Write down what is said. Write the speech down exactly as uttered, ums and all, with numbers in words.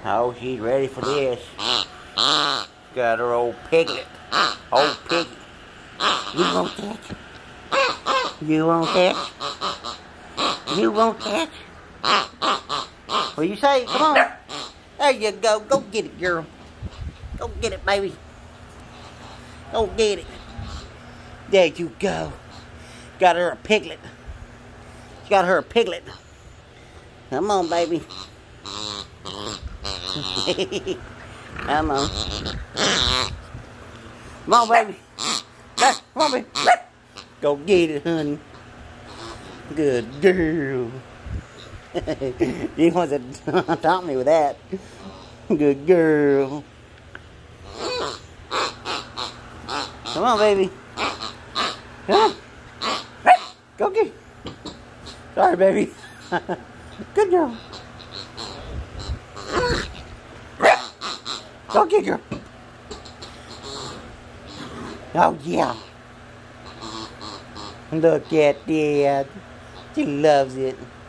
Oh, she's ready for this. Got her old piglet. Old piggy. You want that? You want that? You want that? What you say? Come on. There you go. Go get it, girl. Go get it, baby. Go get it. There you go. Got her a piglet. She got her a piglet. Come on, baby. Come on. Come on, baby. Come on, baby. Go get it, honey. Good girl. You want to taunt me with that. Good girl. Come on, baby. Come on. Go get it. Sorry, baby. Good girl. Go get her. Oh, yeah. Look at that. She loves it.